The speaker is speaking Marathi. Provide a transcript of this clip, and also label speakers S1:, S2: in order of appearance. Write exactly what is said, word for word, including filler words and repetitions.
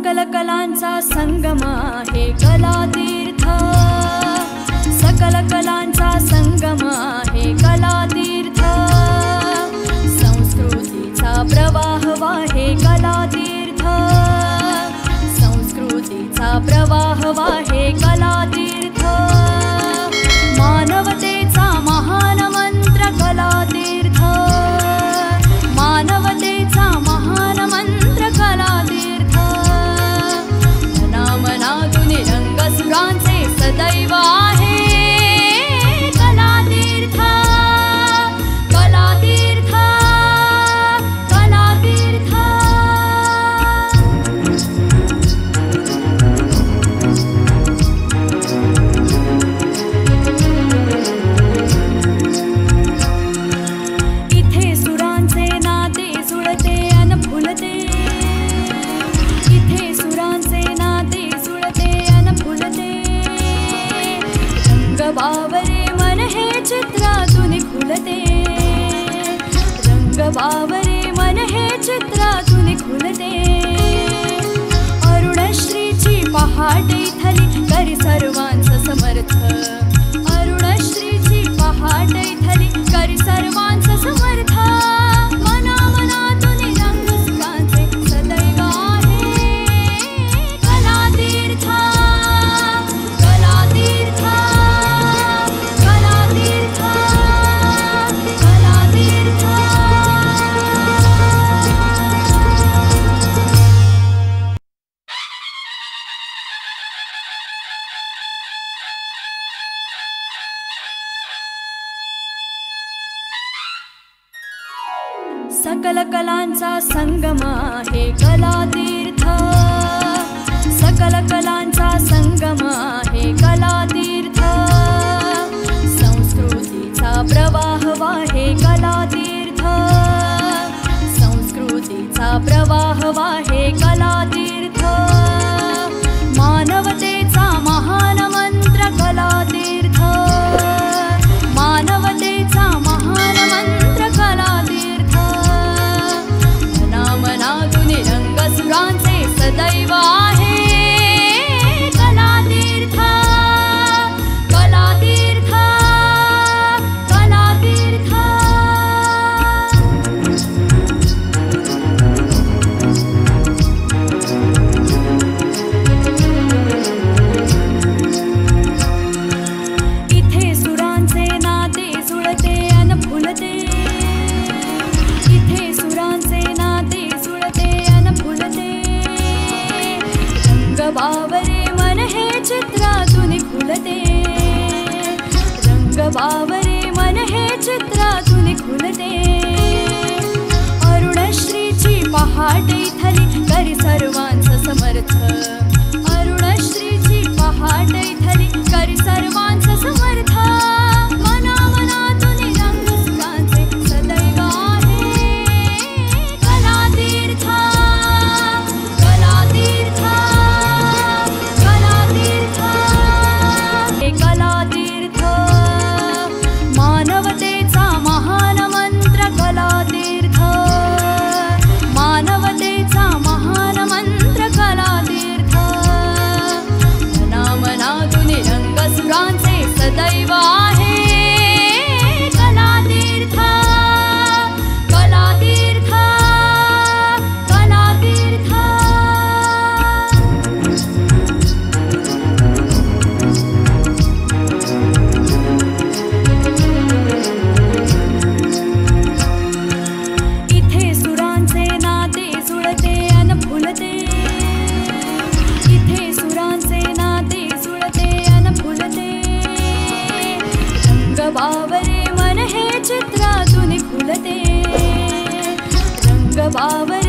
S1: सकल कलांचा संगम आहे कलातीर्थ, सकल कलांचा संगम आहे कलातीर्थ, संस्कृतीचा प्रवाह वाहे कलातीर्थ, संस्कृतीचा प्रवाह वाहे कलातीर्थ, मानवतेचा महान मंत्र कलातीर्थ, मानवतेचा महान मंत्र कलातीर्थ, मनामनातून रंगसुरांचे सदैव आहे कलातीर्थ, कलातीर्थ, कलातीर्थ। इथे सुरांचे नाते जुळते अन फुलते, इथे सुरांचे नाते जुळते अन फुलते, रंग बावरे मन हे चित्रातून खुलते, रंग बावरे मन हे चित्रातून खुलते, अरुणश्रीची पहाट इथली करी सर्वांचं समर्थ, अरुणश्रीची पहाट इथली करी सर्वांचं समर्थ, मनामनातून रंगसुरांचे सदैव आहे कलातीर्थ, कलातीर्थ, कलातीर्थ, कलातीर्थ। सकल कलांचा संगम आहे कलातीर्थ, सकल कलांचा संगम आहे कलातीर्थ, संस्कृतीचा प्रवाह वाहे कलातीर्थ, संस्कृतीचा प्रवाह वाहे कलातीर्थ, मानवतेचा महान मंत्र कलातीर्थ, मानवतेचा महान मंत्र कलातीर्थ, मनामनातून रंगसुरांचे सदैव आहे कलातीर्थ, कलातीर्थ, कलातीर्थ। इथे सुरांचे नाते जुळते अन फुलते, इथे सुरांचे नाते जुळते अन फुलते, रंग बावरे मन हे चित्रातून खुलते, रंग बावरे मन हे चित्रातून खुलते, अरुणश्रीची पहाट इथली करी सर्वांचं समर्थ, अरुणश्रीची पहाट इथली करी सर्वांचं समर्थ, मनामनातून रंगसुरांचे सदैव आहे कलातीर्थ, कलातीर्थ, कलातीर्थ, हे कलातीर्थ, मानवतेचा महान मंत्र कलातीर्थ, मानवतेचा महान मंत्र कलातीर्थ, मनामनातून रंगसुरांचे सदैव आहे कलातीर्थ, कलातीर्थ, कलातीर्थ। इथे सुरांचे नाते जुळते अन फुलते, इथे सुरांचे नाते जुळते अन फुलते, रंग बावरे मन हे चित्रातून खुलते, रंग बावरे